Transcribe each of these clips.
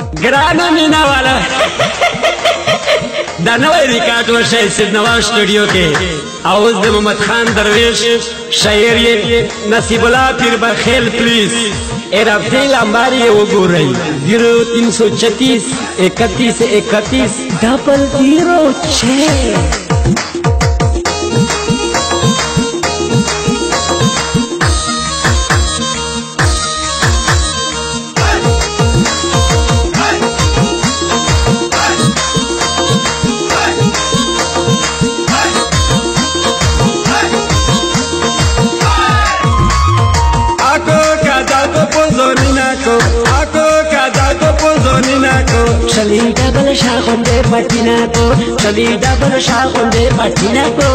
ग्राना मीना वाला दानवा रिकॉर्ड और शायद नवाज स्टूडियो के आवाज दे मोहम्मद खान दरवेश शायर ये नसीबुल्लाह पीर बखेल प्लीज एरा दिल हमारी वो गो रही 0336 31 31 006 चली डबल शाखुंदे पटिना को चली डबल शाखुंदे पटिना को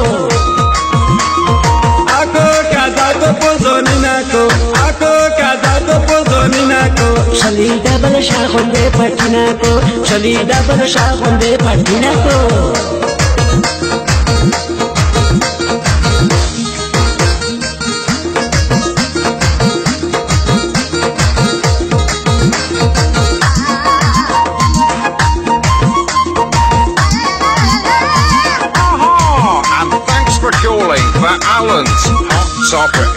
आको कादा को पोजोनिना को आको कादा को पोजोनिना को चली डबल शाखुंदे पटिना को चली डबल शाखुंदे पटिना को Alan's Hot Topic.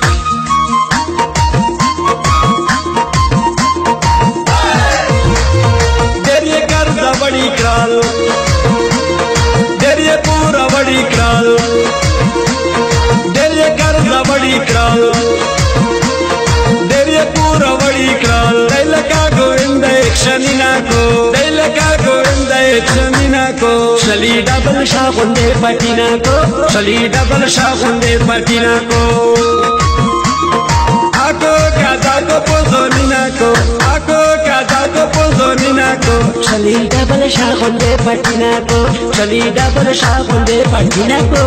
Derye karda badi kral, derye pura badi kral, derye karda badi kral, derye pura badi kral. Dailaka govinda ekshanina ko, dailaka govinda ekshanina ko. चली डबल शाखुंदे पटिना को चली डबल शाखुंदे पटिना को आको कादा को पोजोनिना को आको कादा को पोजोनिना को चली डबल शाखुंदे पटिना को चली डबल शाखुंदे पटिना को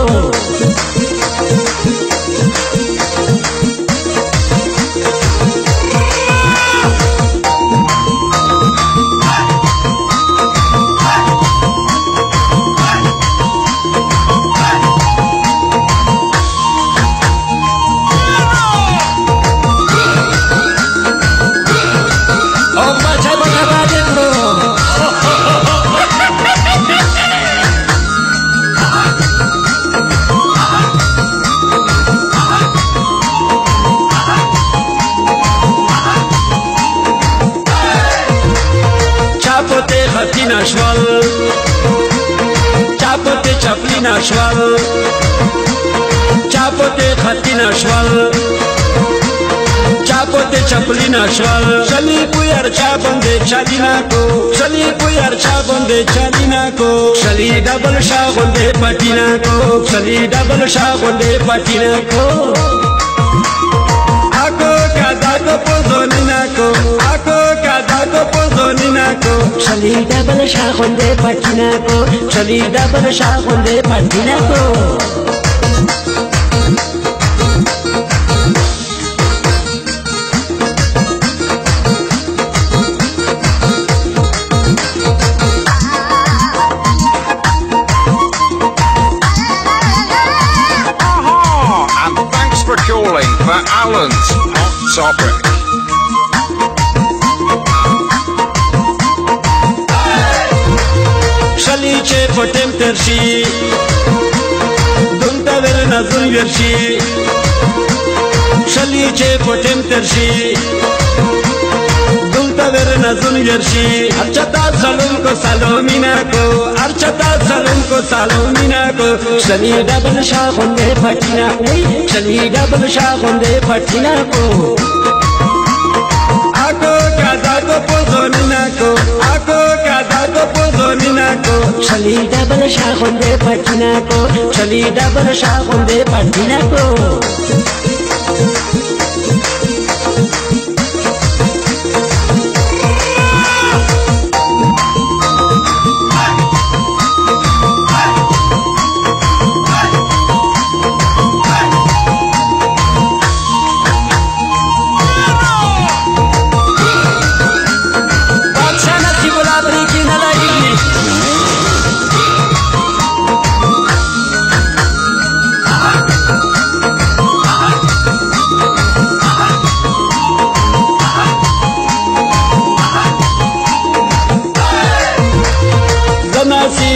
Nashwal, chapote chapli nashwal, chapote khati nashwal, chapote chapli nashwal. Chali puyar chapande chalina ko, chali puyar chapande chalina ko. Chali double shagunde patina ko, chali double shagunde patina ko. Ako kada ko pozonina ko, ako kada ko pozonina ko. चली डबल शाखुंदे पटिना को चली डबल शाखुंदे पटिना को And thanks for calling for Alan's Hot Topic. Shalice potem tershi, dunta verna zun vershi. Shalice potem tershi, dunta verna zun vershi. Archata salum ko salomina ko, archata salum ko salomina ko. चली डबल शाखुंदे पटिना चली डबल शाखुंदे पटिना को Ako kada ko pozonina ko, ako kada ko pozonina ko. चली डबल शाखुंदे पटिना को चली डबल शाखुंदे पटिना को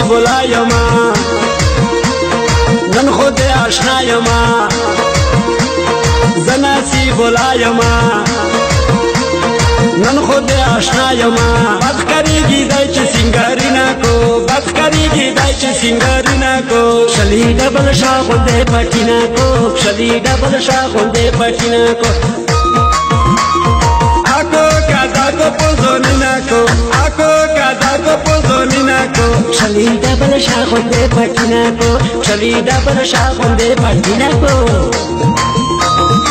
نصیب لایما نن خود آشنا یما زنصیب لایما نن خود آشنا یما بد کریگی دای چه سنگاری نکو بد کریگی دای چه سنگاری نکو شلی ڈبل شا خونده پٹی نکو شلی ڈبل شا خونده پٹی نکو آکو کادا کو پوزونی نکو آکو کادا کو پوزونی نکو شلی ڈبل شا خونده پٹی نکو شلی ڈبل شا خونده پٹی نکو